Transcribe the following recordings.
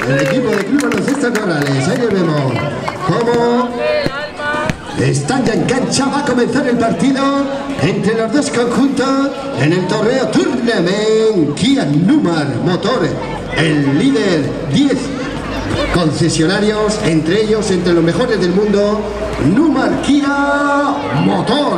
el equipo de Club Baloncesto Corrales. Ahí vemos cómo están ya en cancha. Va a comenzar el partido entre los dos conjuntos en el torneo Tournament Kia Newmar Motor. El líder, 10 concesionarios, entre ellos, entre los mejores del mundo, Newmar Kia Motor.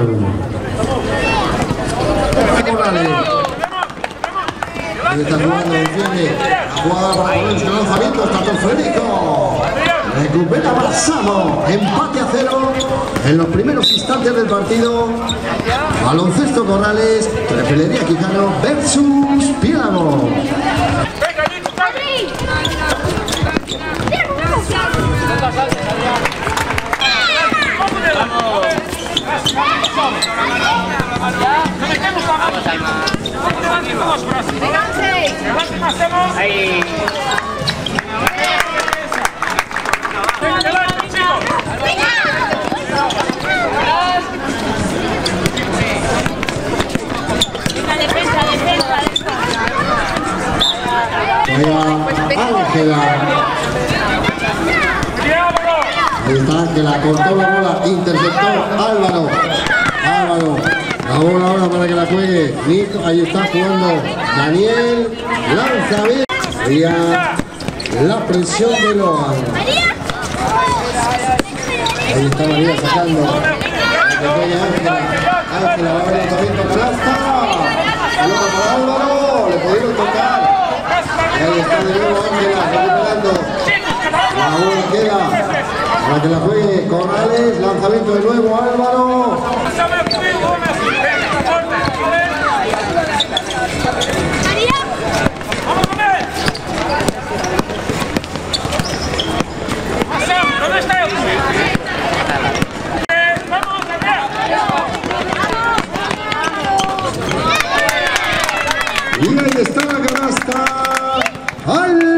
Ahí está jugando, defiende, juega para poner su lanzamiento, está Torférico. Recupera Balsamo, empate a 0 en los primeros instantes del partido. Baloncesto Corrales, Trefelería Quijano versus Piélamo. Ahí. Ángela. Ahí está Ángela, cortó la bola, interceptó Álvaro. La bola ahora para que la juegue Nico. Ahí está jugando Daniel. Lanza bien. La presión de Loan. Ahí está María sacando. Ángela va a ver el lanzamiento canasta. Pelota para Álvaro. Le pudieron tocar. Ahí está de nuevo Ángela recuperando. La bola queda para que la juegue Corrales. Lanzamiento de nuevo Álvaro. Y ahí está la canasta. Álvaro.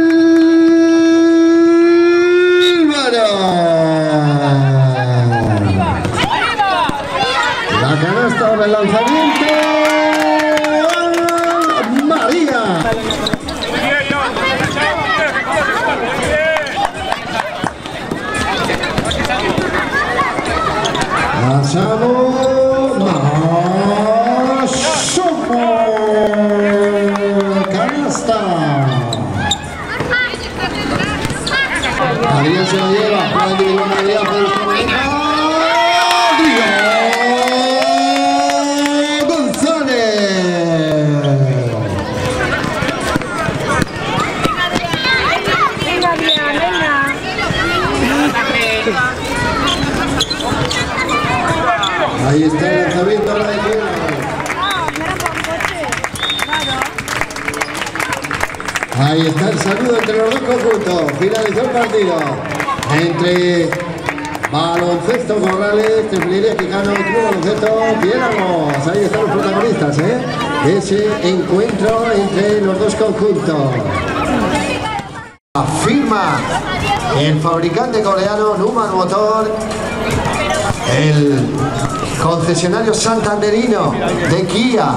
La canasta del lanzamiento. María. Pasamos más canasta. María se la lleva para el María por esta manera. González. Ahí está el lanzamiento ahora de Piélamo. Ahí está el saludo entre los dos conjuntos. Finalizó el partido entre Baloncesto Corrales, Trefelería Quijano, Club Baloncesto Piélamo. Ahí están los protagonistas de ese encuentro entre los dos conjuntos. Afirma el fabricante coreano Newmar Motor, el concesionario santanderino de Kia.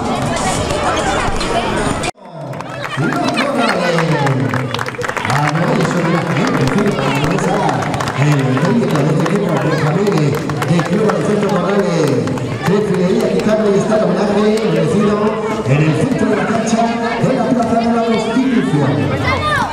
El técnico de este equipo, Benjamín, de Club Baloncesto Corrales, Trefelería Quijano, y está el homenaje merecido en el centro de la cancha de la Plaza de la Constitución.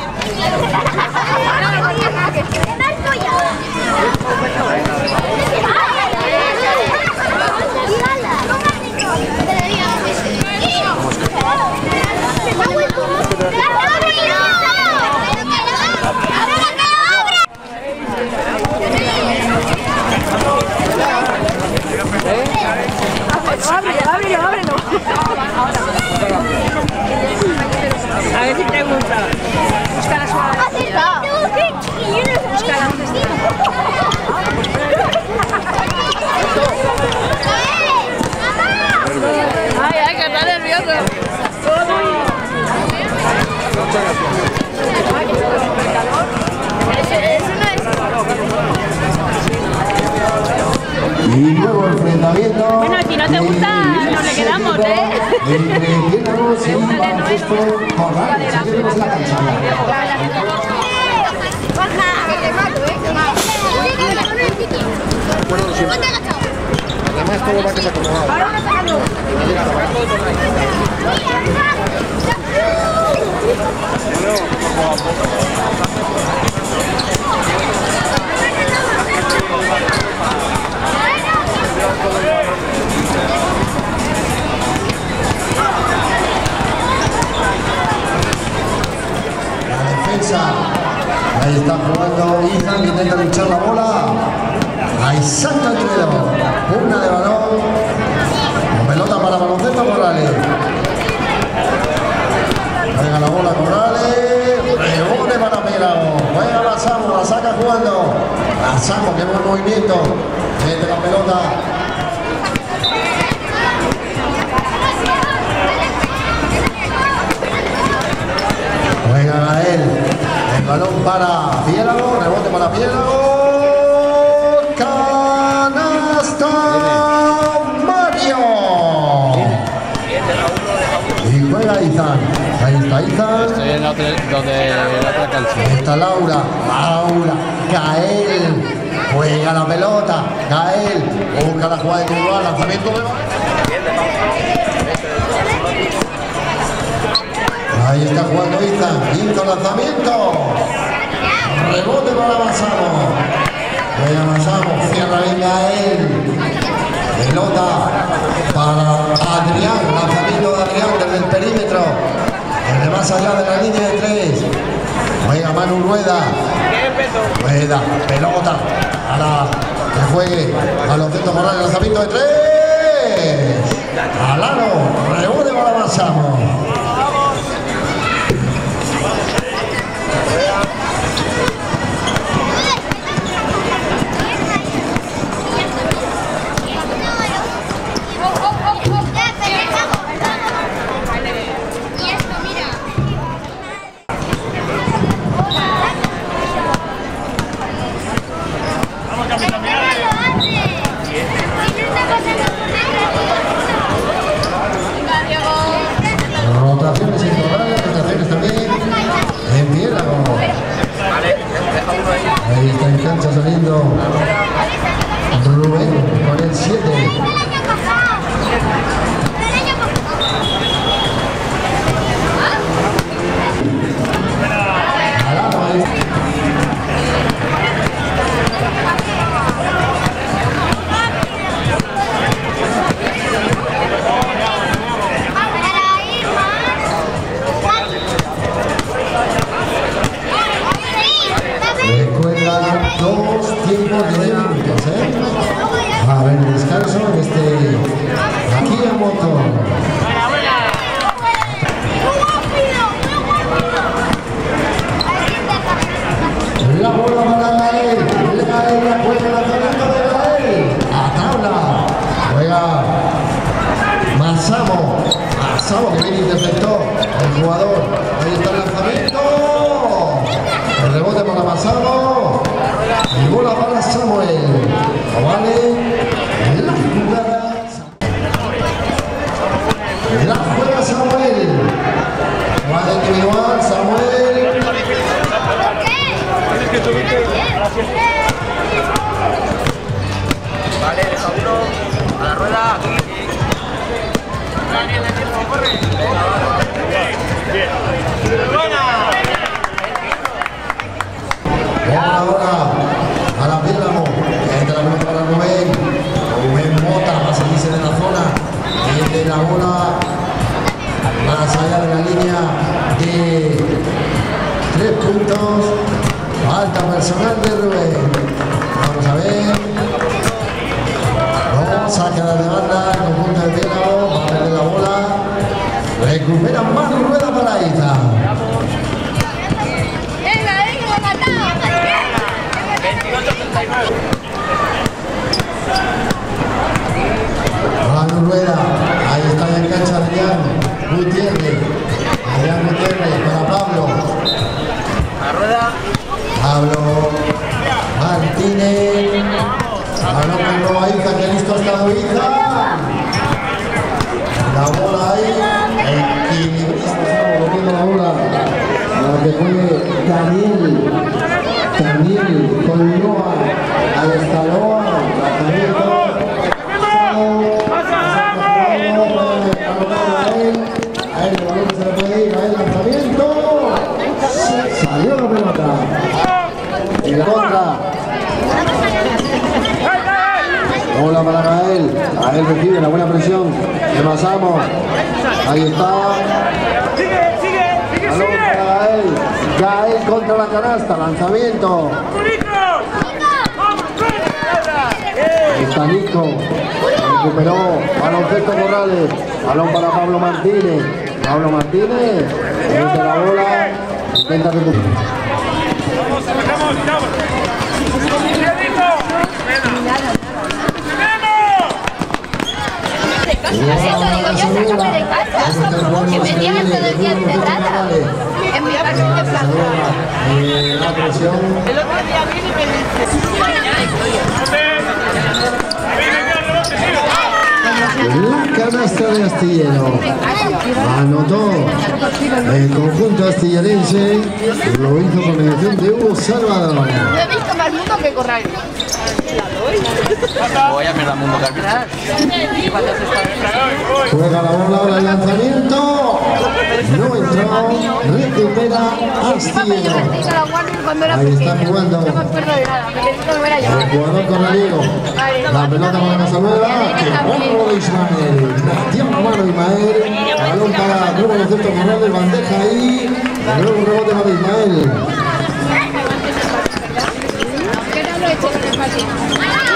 Ábrelo. A ver si te gusta. Busca la suave. Busca la Ay, que está nervioso. Y nuevo enfrentamiento. Bueno, si no te gusta, nos le quedamos, Entre Piélamo y Baloncesto Corrales. Aquí tenemos la cancha. Además todo va que se acomodado. La defensa. Ahí está jugando Ethan, intenta luchar la bola. Ahí salta el trío. Una de balón. Pelota para Baloncesto Corrales. Juega la bola Corrales. Rebote para Péramo. Juega la Samo, la saca jugando. La Samo, que buen movimiento. Mete la pelota. Juega Gael. El balón para Piélago. Rebote para Piélago. Canasta Mario. Y juega Izan. Ahí está Izan. Estoy en la otra cancha. Está Laura. Gael. Juega la pelota. Gael. Busca la jugada individual. Lanzamiento de... Ahí está jugando Izan. Quinto lanzamiento. Rebote para Masamo. Juega Masamo. Cierra bien Gael. Pelota para Adrián. Lanzamiento de Adrián desde el perímetro. Desde más allá de la línea de 3. Juega Manu Rueda. Rueda. Pelota para que juegue Baloncesto Corrales. Lanzamiento de 3. Alano. Rebote para Masamo. Rotaciones en Corrales, rotaciones también en Piélago. Ahí está en cancha saliendo Rubén con el 7. Recuerdan 2 tiempos de 10 minutos, A ver, descanso en aquí en motor. La bola para Gael. Gael la juega lanzamiento de Gael. A tabla. Juega Masamo. Masamo que viene interceptó el jugador. Ahí está el lanzamiento. El rebote para Masamo. Y bola para Samuel. Vale. La jugada. La juega Samuel. Jugada individual. Samuel. Vale, deja uno. A la rueda. Ahora a la Piélago. Entra la pelota para Rubén. Rubén Mota va a salirse de la zona. Mete la bola más allá de la línea de 3 puntos. Falta personal de Rubén. Vamos a ver. No, saca la de banda. El conjunto de Piélago. Va a perder la bola. Recupera Manu Rueda para Iza. Manu Rueda. Ahí está en cancha Adrián Gutiérrez. Adrián Gutiérrez para Pablo. A rueda. Pablo Martínez. Balón que no a Iza, que listo ha estado Iza. La bola ahí. Equilibrista. Estamos volviendo la bola. Para que juegue Daniel Él recibe la buena presión de Masamo. Ahí está. Balón para Gael. Gael contra la canasta. Lanzamiento. Ahí está Nico. Recuperó. Baloncesto Corrales. Balón para Pablo Martínez. Pablo Martínez. Mete la bola. Intenta recuperar. Eso digo yo, sácame de casa, que me niegan todo el día encerrada. En mi casa de plan. La presión. El otro día vine y me dice... La canasta de Astillero. Anotó el conjunto astillerense. Lo hizo con mediación de Hugo Salvador. No he visto más mundo que Corral. Voy a mirar al mundo carpinal. Juega la bola, ahora el lanzamiento. No entró. Recupera Astillero. Ahí está jugando. No me acuerdo de nada, porque no me era yo. El jugador corraliego. La pelota para Casanueva. Que bombo de Ismael. Tiene mano Ismael. Balón para nuevo concepto Corrales. Bandeja ahí. Luego un rebote para Ismael. ¿Qué no lo he hecho con el partido?